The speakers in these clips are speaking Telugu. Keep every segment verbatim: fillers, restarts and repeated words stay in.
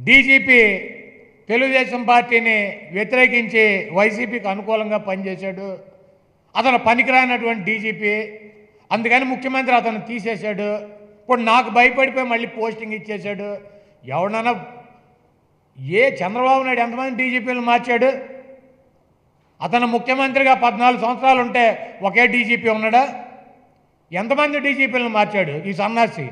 డీజీపీ తెలుగుదేశం పార్టీని వ్యతిరేకించి వైసీపీకి అనుకూలంగా పనిచేశాడు. అతను పనికిరానటువంటి డీజీపీ, అందుకని ముఖ్యమంత్రి అతను తీసేశాడు. ఇప్పుడు నాకు భయపడిపోయి మళ్ళీ పోస్టింగ్ ఇచ్చేశాడు. ఎవడన్నా ఏ చంద్రబాబు నాయుడు ఎంతమంది డీజీపీలను మార్చాడు? అతను ముఖ్యమంత్రిగా పద్నాలుగు సంవత్సరాలు ఉంటే ఒకే డీజీపీ ఉన్నాడా? ఎంతమంది డీజీపీలను మార్చాడు ఈ సన్నాసి?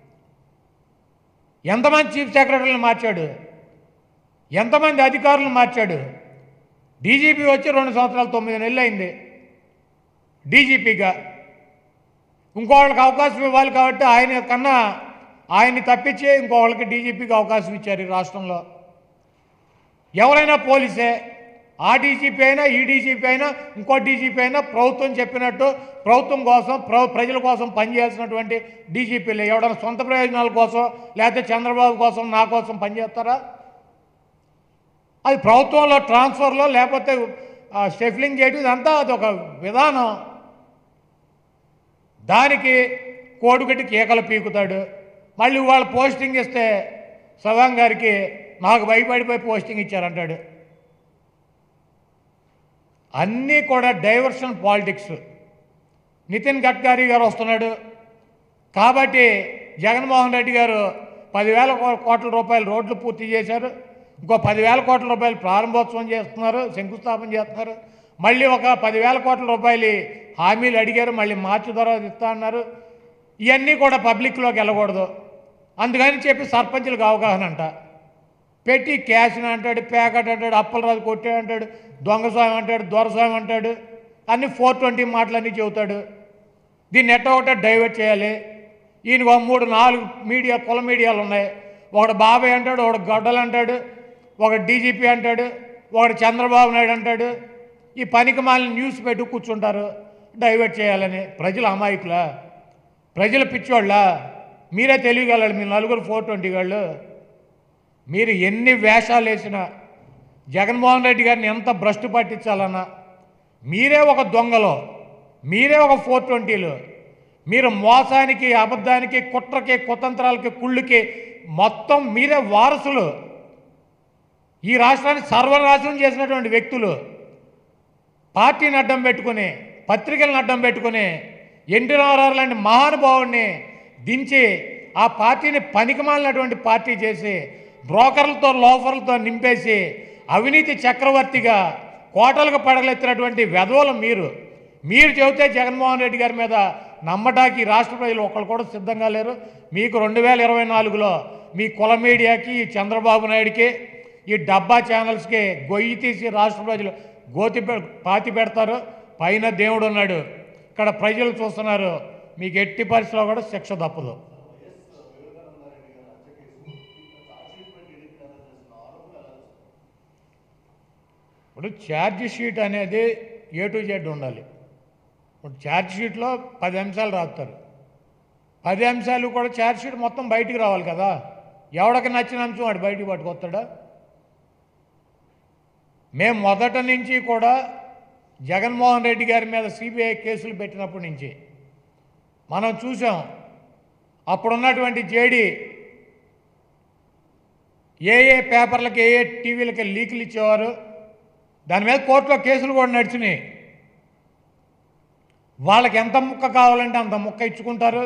ఎంతమంది చీఫ్ సెక్రటరీలను మార్చాడు? ఎంతమంది అధికారులను మార్చాడు? డీజీపీ వచ్చి రెండు సంవత్సరాలు తొమ్మిది నెలలు అయింది డీజీపీగా. ఇంకోళ్ళకి అవకాశం ఇవ్వాలి కాబట్టి ఆయన కన్నా ఆయన్ని తప్పించి ఇంకోళ్ళకి డీజీపీకి అవకాశం ఇచ్చారు ఈ రాష్ట్రంలో. ఎవరైనా పోలీసే, ఆ డీజీపీ అయినా ఈ డీజీపీ అయినా ఇంకో డీజీపీ అయినా ప్రభుత్వం చెప్పినట్టు ప్రభుత్వం కోసం ప్రజల కోసం పనిచేయాల్సినటువంటి డీజీపీలు ఎవడైనా సొంత ప్రయోజనాల కోసం లేకపోతే చంద్రబాబు కోసం నా కోసం పనిచేస్తారా? అది ప్రభుత్వంలో ట్రాన్స్ఫర్లో లేకపోతే షెఫ్లింగ్ చేయడం ఇదంతా అదొక విధానం. దానికి కోడిగట్టి కేకలు పీకుతాడు. మళ్ళీ వాళ్ళు పోస్టింగ్ ఇస్తే సవాం గారికి నాకు భయపడిపోయి పోస్టింగ్ ఇచ్చారంటాడు. అన్నీ కూడా డైవర్షన్ పాలిటిక్స్. నితిన్ గడ్కరీ గారు వస్తున్నాడు కాబట్టి జగన్మోహన్ రెడ్డి గారు పదివేల కోట్ల రూపాయలు రోడ్లు పూర్తి చేశారు. ఇంకో పదివేల కోట్ల రూపాయలు ప్రారంభోత్సవం చేస్తున్నారు, శంకుస్థాపన చేస్తున్నారు. మళ్ళీ ఒక పదివేల కోట్ల రూపాయలు హామీలు అడిగారు, మళ్ళీ మార్చి తర్వాత ఇస్తా అన్నారు. ఇవన్నీ కూడా పబ్లిక్లోకి వెళ్ళకూడదు. అందుకని చెప్పి సర్పంచులకు అవగాహన అంట పెట్టి క్యాష్ని అంటాడు, ప్యాకెట్ అంటాడు, అప్పలరాజు కొట్టే అంటాడు, దొంగస్వామి అంటాడు, దొరస్వామి అంటాడు, అన్నీ ఫోర్ ట్వంటీ మాటలన్నీ చెబుతాడు. దీన్ని ఎట్ట ఒకటే డైవర్ట్ చేయాలి. ఈయనకు ఒక మూడు నాలుగు మీడియా కుల మీడియాలు ఉన్నాయి. ఒకడు బాబాయ్ అంటాడు, ఒకడు గొడ్డలు అంటాడు, ఒకడు డీజీపీ అంటాడు, ఒకడు చంద్రబాబు నాయుడు అంటాడు. ఈ పనికి మాలిన న్యూస్ పెట్టు కూర్చుంటారు డైవర్ట్ చేయాలని. ప్రజలు అమాయకులా? ప్రజలు పిచ్చోళ్ళ? మీరే తెలియగలరు. మీ నలుగురు ఫోర్ ట్వంటీ వాళ్ళు మీరు ఎన్ని వేషాలు వేసినా జగన్మోహన్ రెడ్డి గారిని ఎంత భ్రష్టు పట్టించాలన్నా మీరే ఒక దొంగలో, మీరే ఒక ఫోర్ ట్వంటీలు. మీరు మోసానికి, అబద్ధానికి, కుట్రకి, కుతంత్రాలకి, కుళ్ళుకి మొత్తం మీరే వారసులు. ఈ రాష్ట్రాన్ని సర్వనాశనం చేసినటువంటి వ్యక్తులు. పార్టీని అడ్డం పెట్టుకుని, పత్రికలను అడ్డం పెట్టుకుని ఎన్టీ రామారావు లాంటి మహానుభావుడిని దించి ఆ పార్టీని పనికిమాలినటువంటి పార్టీ చేసి బ్రోకర్లతో లోఫర్లతో నింపేసి అవినీతి చక్రవర్తిగా కోటలకు పడగలెత్తినటువంటి వెధవలు మీరు. మీరు చెబితే జగన్మోహన్ రెడ్డి గారి మీద నమ్మటానికి రాష్ట్ర ప్రజలు ఒకళ్ళు కూడా సిద్ధంగా లేరు. మీకు రెండు వేల ఇరవై నాలుగులో మీ కుల మీడియాకి, ఈ చంద్రబాబు నాయుడికి, ఈ డబ్బా ఛానల్స్కి గొయ్యి తీసి రాష్ట్ర ప్రజలు గోతి పాతి పెడతారు. పైన దేవుడు ఉన్నాడు, ఇక్కడ ప్రజలు చూస్తున్నారు. మీకు ఎట్టి పరిస్థితిలో కూడా శిక్ష తప్పదు. ఇప్పుడు ఛార్జ్ షీట్ అనేది ఏ టు జెడ్ ఉండాలి. ఇప్పుడు ఛార్జ్ షీట్లో పది అంశాలు రాస్తారు. పది అంశాలు కూడా ఛార్జ్ షీట్ మొత్తం బయటికి రావాలి కదా. ఎవడికి నచ్చిన అంశం వాడు బయటికి పట్టుకొస్తాడా? మేము మొదటి నుంచి కూడా జగన్మోహన్ రెడ్డి గారి మీద సిబిఐ కేసులు పెట్టినప్పటి నుంచి మనం చూసాం. అప్పుడున్నటువంటి జేడీ ఏ ఏ పేపర్లకి, ఏ ఏ టీవీలకి లీకులు ఇచ్చేవారు, దాని మీద కోర్టులో కేసులు కూడా నడిచినాయి. వాళ్ళకి ఎంత ముక్క కావాలంటే అంత ముక్క ఇచ్చుకుంటారు.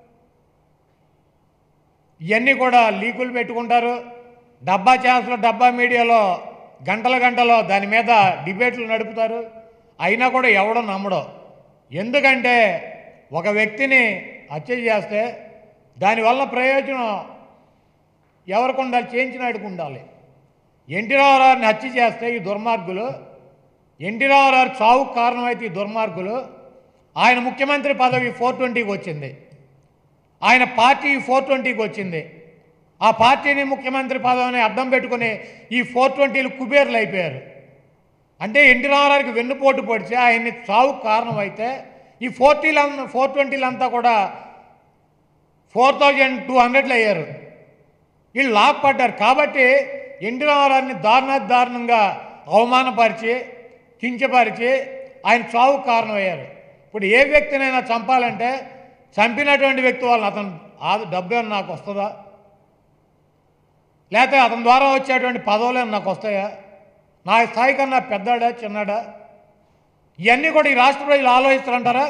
ఇవన్నీ కూడా లీకులు పెట్టుకుంటారు. డబ్బా ఛాన్స్లో, డబ్బా మీడియాలో గంటల గంటలో దాని మీద డిబేట్లు నడుపుతారు. అయినా కూడా ఎవడో నమ్మడం. ఎందుకంటే ఒక వ్యక్తిని హత్య చేస్తే దానివల్ల ప్రయోజనం ఎవరికి ఉండాలి? చేయించినాడికి ఉండాలి. ఎన్టీ రామారావుని హత్య చేస్తే ఈ దుర్మార్గులు, ఎన్టీ రామారావు చావుకు కారణమైతే ఈ దుర్మార్గులు, ఆయన ముఖ్యమంత్రి పదవి ఫోర్ ట్వంటీకి వచ్చింది, ఆయన పార్టీ ఫోర్ ట్వంటీకి వచ్చింది. ఆ పార్టీని, ముఖ్యమంత్రి పదవిని అడ్డం పెట్టుకుని ఈ ఫోర్ ట్వంటీలు కుబేర్లు అయిపోయారు. అంటే ఎన్టీ రామారావుకి వెన్నుపోటు పొడిచి ఆయన్ని చావుకు కారణం అయితే ఈ ఫోర్టీలు ఫోర్ ట్వంటీలు అంతా కూడా ఫోర్ థౌజండ్ టూ హండ్రెడ్లు అయ్యారు. వీళ్ళు లాభపడ్డారు. కాబట్టి ఎన్టీ రామారావుని దారుణాతి దారుణంగా అవమానపరిచి, కించపరిచి ఆయన చావుకు కారణమయ్యారు. ఇప్పుడు ఏ వ్యక్తినైనా చంపాలంటే చంపినటువంటి వ్యక్తి వాళ్ళని అతను ఆ డబ్బు నాకు వస్తుందా? లేకపోతే అతని ద్వారా వచ్చేటువంటి పదవులు నాకు వస్తాయా? నా స్థాయి కన్నా పెద్దాడా చిన్నాడా? ఇవన్నీ కూడా ఈ రాష్ట్ర ప్రజలు ఆలోచిస్తారంటారా?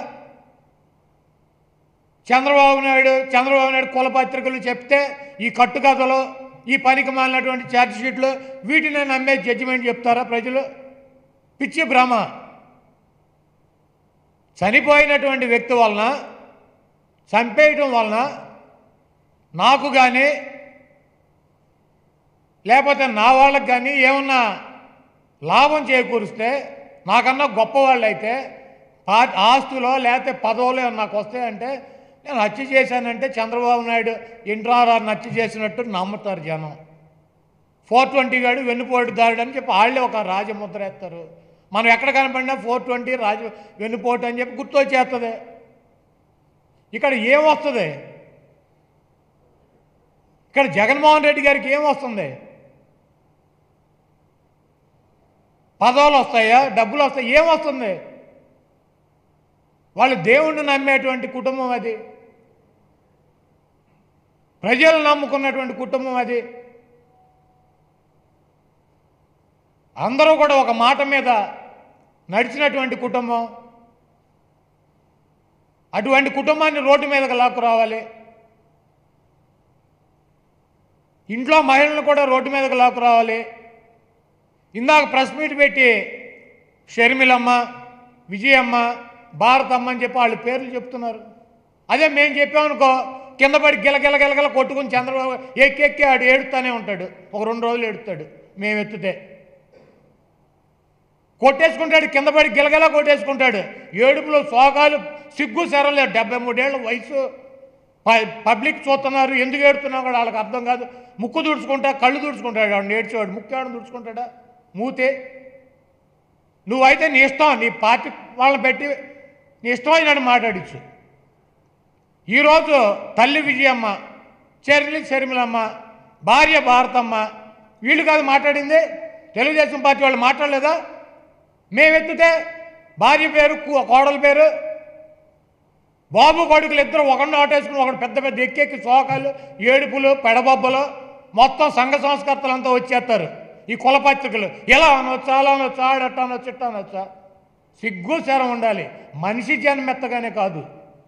చంద్రబాబు నాయుడు చంద్రబాబు నాయుడు కుల పత్రికలు చెప్తే ఈ కట్టుకథలు, ఈ పనికి మాలినటువంటి ఛార్జ్ షీట్లు వీటిని నమ్మే జడ్జిమెంట్ చెప్తారా ప్రజలు? పిచ్చి భ్రమ. చనిపోయినటువంటి వ్యక్తి వలన, చంపేయటం వలన నాకు కానీ లేకపోతే నా వాళ్ళకి కానీ ఏమన్నా లాభం చేకూరిస్తే, నాకన్నా గొప్పవాళ్ళు అయితే ఆస్తులో లేకపోతే పదవులు నాకు వస్తాయంటే, నేను హత్య చేశానంటే చంద్రబాబు నాయుడు ఎన్టీఆర్ హత్య చేసినట్టు నమ్ముతారు జనం. ఫోర్ ట్వంటీ గాడు వెన్నుపోటుదారుడు అని చెప్పి వాళ్ళే ఒక రాజముద్ర వేస్తారు. మనం ఎక్కడ కనపడినా ఫోర్ ట్వంటీ రాజ వెన్నుపోటు అని చెప్పి గుర్తొచ్చేస్తుంది. ఇక్కడ ఏమొస్తుంది? ఇక్కడ జగన్మోహన్ రెడ్డి గారికి ఏమొస్తుంది? పదవులు వస్తాయా? డబ్బులు వస్తాయి? ఏమొస్తుంది? వాళ్ళు దేవుణ్ణి నమ్మేటువంటి కుటుంబం అది, ప్రజలు నమ్ముకున్నటువంటి కుటుంబం అది. అందరూ కూడా ఒక మాట మీద నడిచినటువంటి కుటుంబం. అటువంటి కుటుంబాన్ని రోడ్డు మీదకి లాక్కు రావాలి. ఇంట్లో మహిళలను కూడా రోడ్డు మీదకి లాక్కు రావాలి. ఇందాక ప్రెస్ మీట్ పెట్టి షర్మిలమ్మ, విజయమ్మ, భారతమ్మ అని చెప్పి వాళ్ళు పేర్లు చెప్తున్నారు. అదే మేము చెప్పామనుకో, కింద పడి గిలగిల గిలగిల కొట్టుకుని చంద్రబాబు ఎక్కెక్కి ఆడు ఏడుతూనే ఉంటాడు. ఒక రెండు రోజులు ఏడుతాడు. మేము ఎత్తుతే కొట్టేసుకుంటాడు, కింద పడి గిలగిలా కొట్టేసుకుంటాడు. ఏడుపులు, శోకాలు, సిగ్గు సెరలేదు. డెబ్బై మూడేళ్ళ వయసు, పబ్లిక్ చూస్తున్నారు. ఎందుకు ఏడుతున్నావు కూడా వాళ్ళకి అర్థం కాదు. ముక్కు తుడుచుకుంటా, కళ్ళు తుడుచుకుంటాడు. వాడు ఏడ్చేవాడు ముక్కు ఆడని తుడుచుకుంటాడా? మూతే. నువ్వైతే నీ ఇష్టం, నీ పార్టీ వాళ్ళని పెట్టి నీ ఇష్టం అయినాడు మాట్లాడించు. ఈరోజు తల్లి విజయమ్మ, చెర్లి షర్మిలమ్మ, భార్య భారతమ్మ, వీళ్ళు కాదు మాట్లాడింది. తెలుగుదేశం పార్టీ వాళ్ళు మాట్లాడలేదా? మేమెత్తితే భార్య పేరు, కోడల పేరు, బాబు కొడుకులు ఇద్దరు ఒకరిని ఆటేసుకుని ఒకడు పెద్ద పెద్ద ఎక్కెక్కి శోకాలు, ఏడుపులు, పెడబొబ్బలు, మొత్తం సంఘ సంస్కర్తలంతా వచ్చేస్తారు. ఈ కులపత్రికలు ఎలా అనొచ్చా, అలా అనొచ్చా, ఆడట్టా అనొచ్చు, ఇట్టా అనొచ్చా? సిగ్గు శరం ఉండాలి. మనిషి జన్మెత్తగానే కాదు,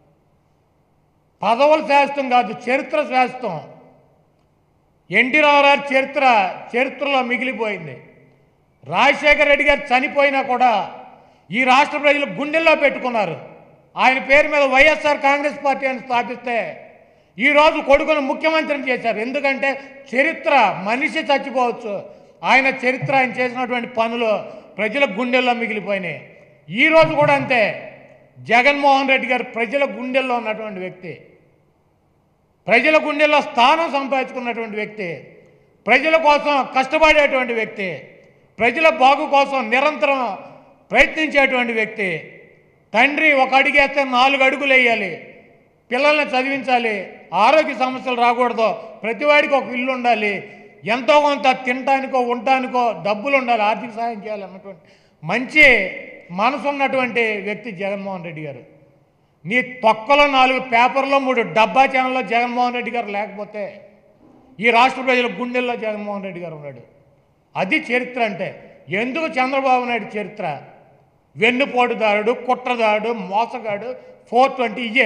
పదవులు శాస్త్రం కాదు, చరిత్ర శాస్త్రం. ఎన్టీ రామారావు చరిత్ర చరిత్రలో మిగిలిపోయింది. రాజశేఖర రెడ్డి గారు చనిపోయినా కూడా ఈ రాష్ట్ర ప్రజలు గుండెల్లో పెట్టుకున్నారు. ఆయన పేరు మీద వైఎస్ఆర్ కాంగ్రెస్ పార్టీ అని స్థాపిస్తే ఈరోజు కొడుకును ముఖ్యమంత్రిని చేశారు. ఎందుకంటే చరిత్ర, మనిషి చచ్చిపోవచ్చు, ఆయన చరిత్ర, ఆయన చేసినటువంటి పనులు ప్రజల గుండెల్లో మిగిలిపోయినాయి. ఈరోజు కూడా అంతే. జగన్మోహన్ రెడ్డి గారు ప్రజల గుండెల్లో ఉన్నటువంటి వ్యక్తి, ప్రజల గుండెల్లో స్థానం సంపాదించుకున్నటువంటి వ్యక్తి, ప్రజల కోసం కష్టపడేటువంటి వ్యక్తి, ప్రజల బాగు కోసం నిరంతరం ప్రయత్నించేటువంటి వ్యక్తి. తండ్రి ఒక అడుగు వేస్తే నాలుగు అడుగులు వేయాలి, పిల్లల్ని చదివించాలి, ఆరోగ్య సమస్యలు రాకూడదు, ప్రతివాడికి ఒక ఇల్లు ఉండాలి, ఎంతో కొంత తినటానికో ఉండటానికో డబ్బులు ఉండాలి, ఆర్థిక సాయం చేయాలి అన్నటువంటి మంచి మనసు ఉన్నటువంటి వ్యక్తి జగన్మోహన్ రెడ్డి గారు. నీ తొక్కలో నాలుగు పేపర్లో మూడు డబ్బా ఛానల్లో జగన్మోహన్ రెడ్డి గారు లేకపోతే ఈ రాష్ట్ర ప్రజల గుండెల్లో జగన్మోహన్ రెడ్డి గారు ఉన్నాడు. అది చరిత్ర అంటే. ఎందుకు చంద్రబాబు నాయుడు చరిత్ర? వెన్నుపోటుదారుడు, కుట్రదారుడు, మోసగాడు, ఫోర్ ట్వంటీ ఇయే.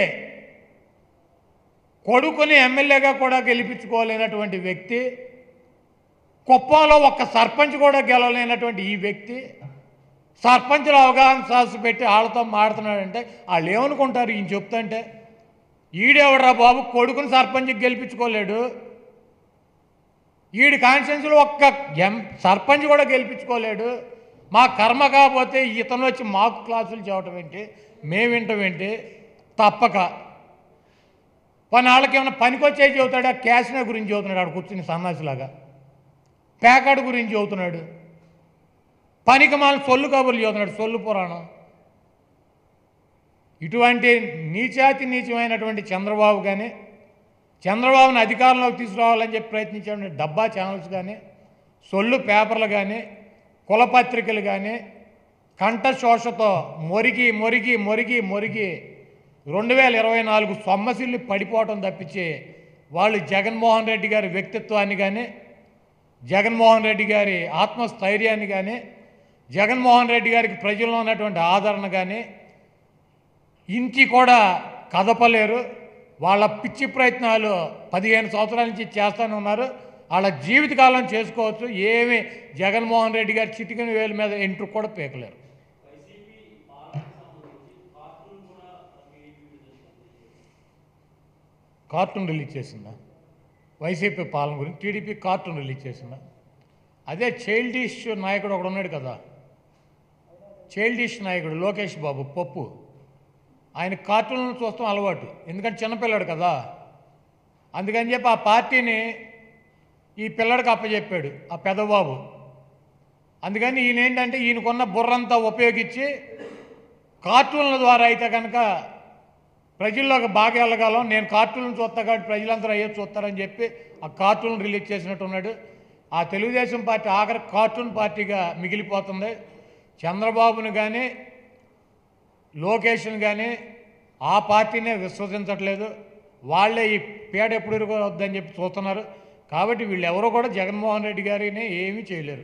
కొడుకుని ఎమ్మెల్యేగా కూడా గెలిపించుకోలేనటువంటి వ్యక్తి, కుప్పంలో ఒక్క సర్పంచ్ కూడా గెలవలేనటువంటి ఈ వ్యక్తి సర్పంచులు అవగాహన సదస్సు పెట్టి వాళ్ళతో మాడుతున్నాడంటే వాళ్ళు ఏమనుకుంటారు? ఈయన చెప్తుంటే ఈడెవడరా బాబు కొడుకుని సర్పంచ్కి గెలిపించుకోలేడు, ఈడి కాన్స్టిట్యున్సీలో ఒక్క ఎం సర్పంచ్ కూడా గెలిపించుకోలేడు, మా కర్మ కాకపోతే ఇతను వచ్చి మాకు క్లాసులు చెప్పడం ఏంటి, మేము వింటాం ఏంటి? తప్పక పని వాళ్ళకి ఏమైనా పనికొచ్చే చెబుతాడా? క్యాసినో గురించి చెబుతున్నాడు, ఆడు కూర్చుని సన్నాసిలాగా ప్యాకాడు గురించి చెబుతున్నాడు, పనికి మాల సొల్లు కబుర్లు చెబుతున్నాడు, సొల్లు పురాణం. ఇటువంటి నీచాతి నీచమైనటువంటి చంద్రబాబు కానీ, చంద్రబాబుని అధికారంలోకి తీసుకురావాలని చెప్పి ప్రయత్నించే డబ్బా ఛానల్స్ కానీ, సొల్లు పేపర్లు కానీ, కులపత్రికలు కానీ కంఠశోషతో మొరిగి మొరిగి మొరిగి మొరిగి రెండు వేల ఇరవై నాలుగు సొమ్మసిల్లి పడిపోవటం తప్పించి వాళ్ళు జగన్మోహన్ రెడ్డి గారి వ్యక్తిత్వాన్ని కానీ జగన్మోహన్ రెడ్డి గారి ఆత్మస్థైర్యాన్ని కానీ జగన్మోహన్ రెడ్డి గారికి ప్రజల్లో ఉన్నటువంటి ఆదరణ కానీ ఇంటి కూడా కదపలేరు. వాళ్ళ పిచ్చి ప్రయత్నాలు పదిహేను సంవత్సరాల నుంచి చేస్తూనే ఉన్నారు. వాళ్ళ జీవితకాలం చేసుకోవచ్చు. ఏమి జగన్మోహన్ రెడ్డి గారి చిటికెన వేల మీద ఎంట్రు కూడా పీకలేరు. కార్టూన్ రిలీజ్ చేసిందా వైసీపీ పాలన గురించి? టీడీపీ కార్టూన్ రిలీజ్ చేసిందా? అదే చైల్డిష్ నాయకుడు ఒకడు ఉన్నాడు కదా, చైల్డిష్ నాయకుడు లోకేష్ బాబు పప్పు, ఆయన కార్టూన్లను చూస్తాం అలవాటు. ఎందుకంటే చిన్నపిల్లాడు కదా, అందుకని చెప్పి ఆ పార్టీని ఈ పిల్లడికి అప్పచెప్పాడు ఆ పెద్దబాబు. అందుకని ఈయన ఏంటంటే ఈయనకున్న బుర్రంతా ఉపయోగించి కార్టూన్ల ద్వారా అయితే కనుక ప్రజల్లోకి బాగా వెళ్ళగలం, నేను కార్టూన్లు చూస్తా కాబట్టి ప్రజలందరూ అయ్యే చూస్తారని చెప్పి ఆ కార్టూన్ రిలీజ్ చేసినట్టున్నాడు. ఆ తెలుగుదేశం పార్టీ ఆఖరి కార్టూన్ పార్టీగా మిగిలిపోతుంది. చంద్రబాబును కానీ లోకేష్ను కానీ ఆ పార్టీనే విశ్వసించట్లేదు. వాళ్ళే ఈ పేడ ఎప్పుడు వద్దని చెప్పి చూస్తున్నారు. కాబట్టి వీళ్ళెవరూ కూడా జగన్మోహన్ రెడ్డి గారిని ఏమీ చేయలేరు.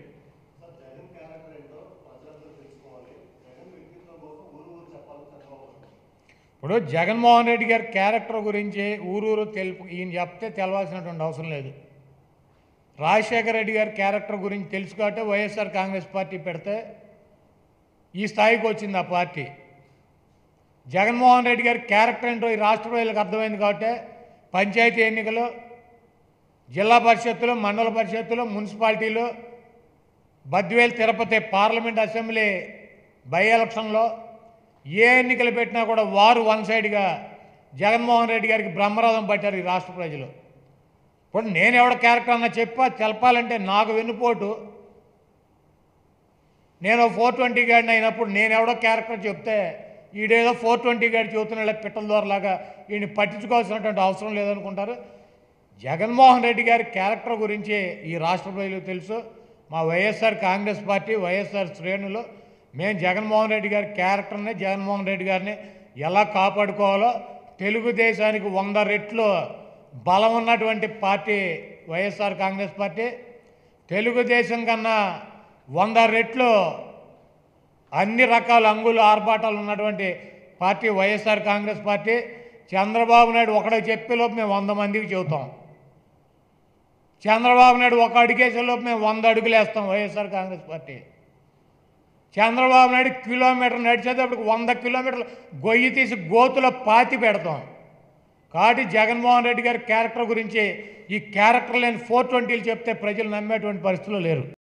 ఇప్పుడు జగన్మోహన్ రెడ్డి గారి క్యారెక్టర్ గురించి ఊరూరు తెలుపు ఈయన చెప్తే తెలవాల్సినటువంటి అవసరం లేదు. రాజశేఖర రెడ్డి గారి క్యారెక్టర్ గురించి తెలుసు కాబట్టి వైఎస్ఆర్ కాంగ్రెస్ పార్టీ పెడితే ఈ స్థాయికి వచ్చింది ఆ పార్టీ. జగన్మోహన్ రెడ్డి గారి క్యారెక్టర్ ఏంటో ఈ రాష్ట్ర ప్రజలకు అర్థమైంది కాబట్టి పంచాయతీ ఎన్నికలు, జిల్లా పరిషత్తులు, మండల పరిషత్తులు, మున్సిపాలిటీలు, Badvel Tirupati parliament assembly by ఎలక్షన్లో ఏ ఎన్నికలు పెట్టినా కూడా వారు వన్ సైడ్గా జగన్మోహన్ రెడ్డి గారికి బ్రహ్మరథం పట్టారు ఈ రాష్ట్ర ప్రజలు. ఇప్పుడు నేను ఎవడ క్యారెక్టర్ అన్నా చెప్పా తెలపాలంటే నాకు వెన్నుపోటు. నేను ఫోర్ ట్వంటీ గాడిని అయినప్పుడు నేను ఎవడో క్యారెక్టర్ చెప్తే ఈడేదో ఫోర్ ట్వంటీ గాడి చెబుతున్న పిట్టల ద్వారాలాగా ఈయన పట్టించుకోవాల్సినటువంటి అవసరం లేదనుకుంటారు. జగన్మోహన్ రెడ్డి గారి క్యారెక్టర్ గురించి ఈ రాష్ట్ర ప్రజలకు తెలుసు. మా వైఎస్ఆర్ కాంగ్రెస్ పార్టీ వైఎస్ఆర్ శ్రేణులు మేము జగన్మోహన్ రెడ్డి గారి క్యారెక్టర్ని జగన్మోహన్ రెడ్డి గారిని ఎలా కాపాడుకోవాలో తెలుగుదేశానికి వంద రెట్లు బలం ఉన్నటువంటి పార్టీ వైఎస్ఆర్ కాంగ్రెస్ పార్టీ. తెలుగుదేశం కన్నా వంద రెట్లు అన్ని రకాల అంగులు ఆర్భాటాలు ఉన్నటువంటి పార్టీ వైఎస్ఆర్ కాంగ్రెస్ పార్టీ. చంద్రబాబు నాయుడు ఒకడే చెప్పేలోపు మేము వంద మందికి చెబుతాం. చంద్రబాబు నాయుడు ఒక అడుగేసేలోపు మేము వంద అడుగులు వేస్తాం YSR Congress party. Chandrababu Naidu kilometre నడిచేటప్పుడు వంద కిలోమీటర్లు గొయ్యి తీసి గోతులో పాతి పెడతాం. కాబట్టి జగన్మోహన్ రెడ్డి గారి క్యారెక్టర్ గురించి ఈ క్యారెక్టర్ లేని ఫోర్ ట్వంటీలు చెప్తే ప్రజలు నమ్మేటువంటి పరిస్థితులు లేరు.